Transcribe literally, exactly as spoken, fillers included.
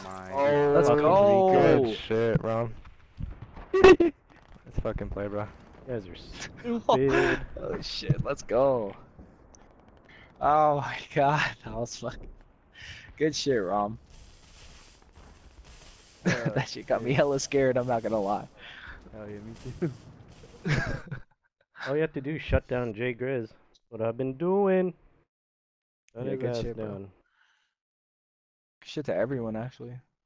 my Oh, Let's fucking go. good shit, bro. Let's fucking play, bro. You guys are stupid. Oh shit, let's go. Oh my god, that was fucking good shit, Rom. Uh, That shit got me yeah. hella scared, I'm not gonna lie. Hell yeah, me too. All you have to do is shut down Jay Grizz. What I've been doing. Shut Yeah, his good ass shit, bro. down. Good shit to everyone, actually.